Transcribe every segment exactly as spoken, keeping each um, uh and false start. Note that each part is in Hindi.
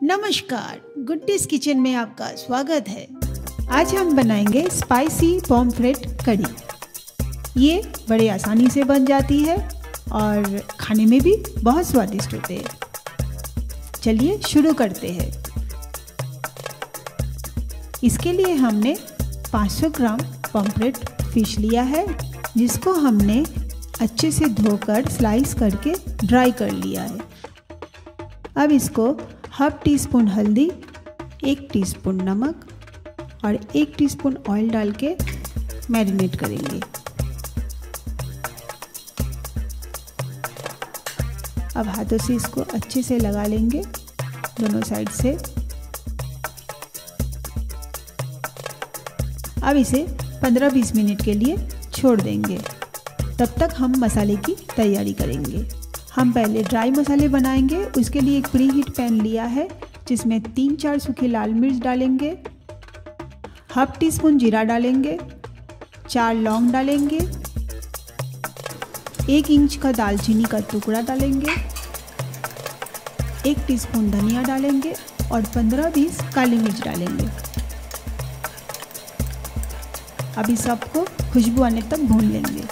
नमस्कार, गुड्डीज किचन में आपका स्वागत है। आज हम बनाएंगे स्पाइसी पॉम्फ्रेट कड़ी। ये बड़े आसानी से बन जाती है और खाने में भी बहुत स्वादिष्ट होते हैं। चलिए शुरू करते हैं। इसके लिए हमने पाँच सौ ग्राम पॉम्फ्रेट फिश लिया है, जिसको हमने अच्छे से धोकर स्लाइस करके ड्राई कर लिया है। अब इसको हाफ टी स्पून हल्दी, एक टीस्पून नमक और एक टीस्पून ऑयल डाल के मैरिनेट करेंगे। अब हाथों से इसको अच्छे से लगा लेंगे दोनों साइड से। अब इसे पंद्रह बीस मिनट के लिए छोड़ देंगे। तब तक हम मसाले की तैयारी करेंगे। हम पहले ड्राई मसाले बनाएंगे। उसके लिए एक प्री हीट पैन लिया है, जिसमें तीन चार सूखी लाल मिर्च डालेंगे, हाफ टी स्पून जीरा डालेंगे, चार लौंग डालेंगे, एक इंच का दालचीनी का टुकड़ा डालेंगे, एक टीस्पून धनिया डालेंगे और पंद्रह बीस काली मिर्च डालेंगे। अब इस सबको खुशबू आने तक भून लेंगे।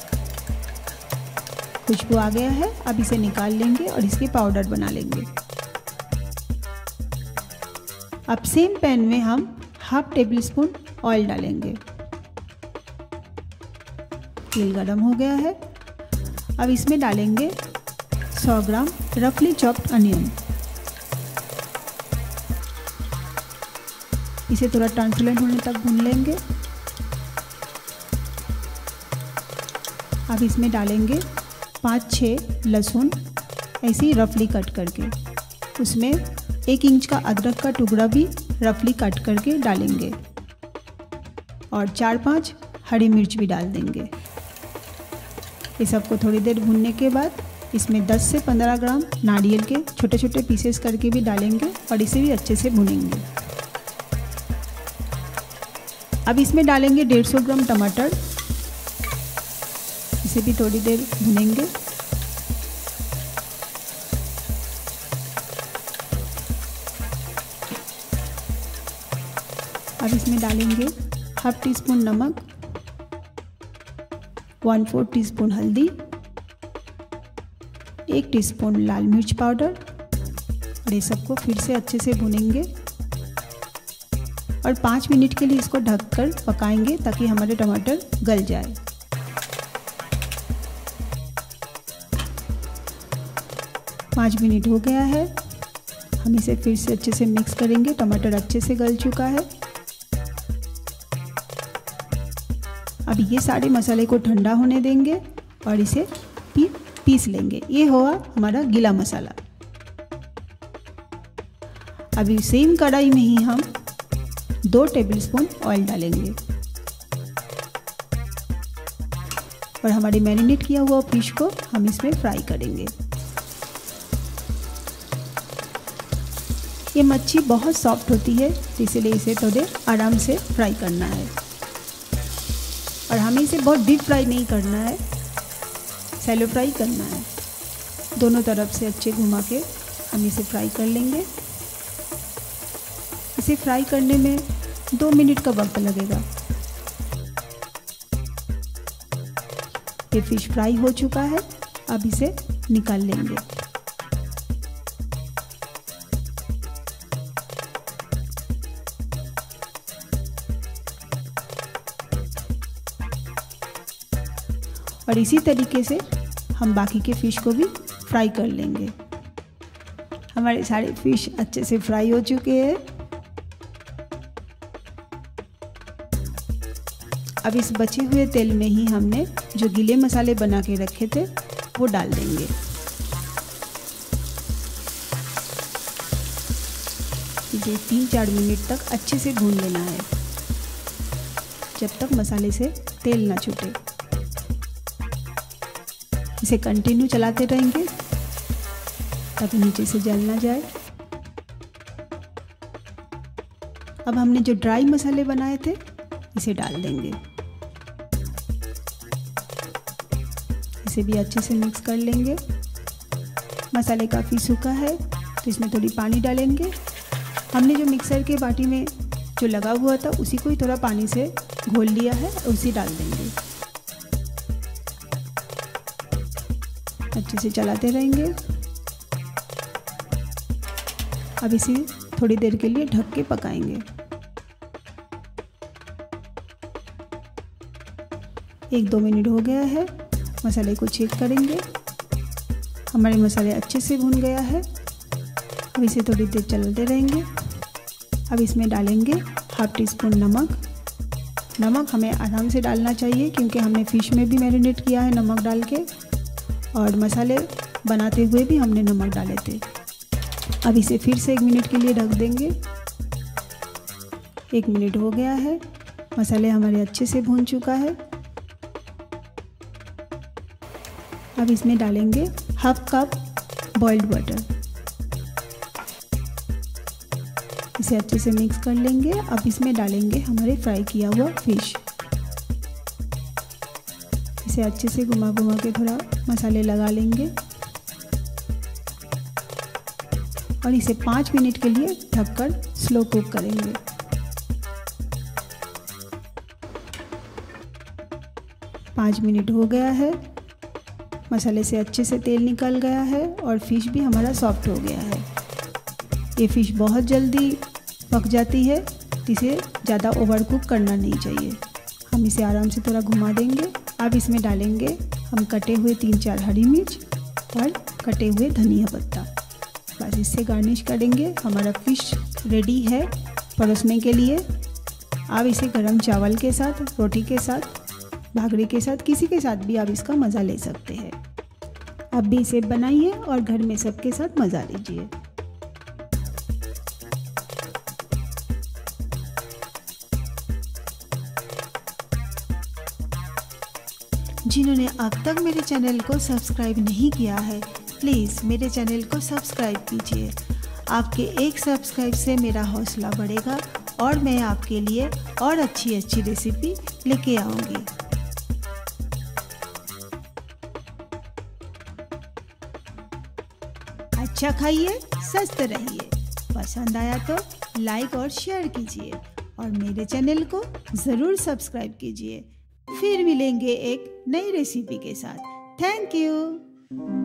खुशबू आ गया है, अब इसे निकाल लेंगे और इसके पाउडर बना लेंगे। अब सेम पैन में हम हाफ टेबल स्पून ऑयल डालेंगे। तेल गरम हो गया है। अब इसमें डालेंगे सौ ग्राम रफली चॉप्ड अनियन। इसे थोड़ा ट्रांसपेरेंट होने तक भून लेंगे। अब इसमें डालेंगे पाँच छः लहसुन, ऐसे ही रफली कट करके। उसमें एक इंच का अदरक का टुकड़ा भी रफली कट करके डालेंगे और चार पांच हरी मिर्च भी डाल देंगे। ये सबको थोड़ी देर भूनने के बाद इसमें दस से पंद्रह ग्राम नारियल के छोटे छोटे पीसेस करके भी डालेंगे और इसे भी अच्छे से भूनेंगे। अब इसमें डालेंगे डेढ़ सौ ग्राम टमाटर। इसे भी थोड़ी देर भुनेंगे। अब इसमें डालेंगे हाफ टी स्पून नमक, वन फोर्थ टी स्पून हल्दी, एक टीस्पून लाल मिर्च पाउडर और ये सबको फिर से अच्छे से भुनेंगे और पाँच मिनट के लिए इसको ढककर पकाएंगे ताकि हमारे टमाटर गल जाए। पाँच मिनट हो गया है। हम इसे फिर से अच्छे से मिक्स करेंगे। टमाटर अच्छे से गल चुका है। अब ये सारे मसाले को ठंडा होने देंगे और इसे पी, पीस लेंगे। ये हुआ हमारा गीला मसाला। अभी सेम कढ़ाई में ही हम दो टेबलस्पून ऑयल डालेंगे और हमारी मैरिनेट किया हुआ फिश को हम इसमें फ्राई करेंगे। ये मच्छी बहुत सॉफ्ट होती है, इसलिए इसे थोड़े आराम से फ्राई करना है और हमें इसे बहुत डीप फ्राई नहीं करना है, सैलो फ्राई करना है। दोनों तरफ से अच्छे घुमा के हम इसे फ्राई कर लेंगे। इसे फ्राई करने में दो मिनट का वक्त लगेगा। ये फिश फ्राई हो चुका है। अब इसे निकाल लेंगे। और इसी तरीके से हम बाकी के फ़िश को भी फ्राई कर लेंगे। हमारे सारे फ़िश अच्छे से फ्राई हो चुके हैं। अब इस बचे हुए तेल में ही हमने जो गीले मसाले बना के रखे थे वो डाल देंगे। इसे तीन चार मिनट तक अच्छे से भून लेना है, जब तक मसाले से तेल ना छूटे। इसे कंटिन्यू चलाते रहेंगे ताकि नीचे से जल ना जाए। अब हमने जो ड्राई मसाले बनाए थे इसे डाल देंगे। इसे भी अच्छे से मिक्स कर लेंगे। मसाले काफ़ी सूखा है, तो इसमें थोड़ी पानी डालेंगे। हमने जो मिक्सर के बाटी में जो लगा हुआ था उसी को ही थोड़ा पानी से घोल लिया है, उसी डाल देंगे। अच्छे से चलाते रहेंगे। अब इसे थोड़ी देर के लिए ढक के पकाएंगे। एक दो मिनट हो गया है, मसाले को चेक करेंगे। हमारे मसाले अच्छे से भून गया है। अब इसे थोड़ी देर चलाते रहेंगे। अब इसमें डालेंगे हाफ टी स्पून नमक। नमक हमें आराम से डालना चाहिए क्योंकि हमने फ़िश में भी मैरिनेट किया है नमक डाल के, और मसाले बनाते हुए भी हमने नमक डाले थे। अब इसे फिर से एक मिनट के लिए ढक देंगे। एक मिनट हो गया है, मसाले हमारे अच्छे से भून चुका है। अब इसमें डालेंगे हाफ कप बॉइल्ड बटर। इसे अच्छे से मिक्स कर लेंगे। अब इसमें डालेंगे हमारे फ्राई किया हुआ फिश। इसे अच्छे से घुमा घुमा के थोड़ा मसाले लगा लेंगे और इसे पाँच मिनट के लिए ढककर स्लो कुक करेंगे। पाँच मिनट हो गया है, मसाले से अच्छे से तेल निकल गया है और फिश भी हमारा सॉफ्ट हो गया है। ये फ़िश बहुत जल्दी पक जाती है, इसे ज़्यादा ओवर कुक करना नहीं चाहिए। हम इसे आराम से थोड़ा घुमा देंगे। अब इसमें डालेंगे हम कटे हुए तीन चार हरी मिर्च और कटे हुए धनिया पत्ता। बस इससे गार्निश करेंगे। हमारा फ़िश रेडी है परोसने के लिए। आप इसे गरम चावल के साथ, रोटी के साथ, भाकरी के साथ, किसी के साथ भी आप इसका मज़ा ले सकते हैं। आप भी इसे बनाइए और घर में सबके साथ मज़ा लीजिए। जिन्होंने अब तक मेरे चैनल को सब्सक्राइब नहीं किया है, प्लीज़ मेरे चैनल को सब्सक्राइब कीजिए। आपके एक सब्सक्राइब से मेरा हौसला बढ़ेगा और मैं आपके लिए और अच्छी अच्छी रेसिपी लेके आऊँगी। अच्छा खाइए, स्वस्थ रहिए। पसंद आया तो लाइक और शेयर कीजिए और मेरे चैनल को ज़रूर सब्सक्राइब कीजिए। फिर मिलेंगे एक नई रेसिपी के साथ। Thank you.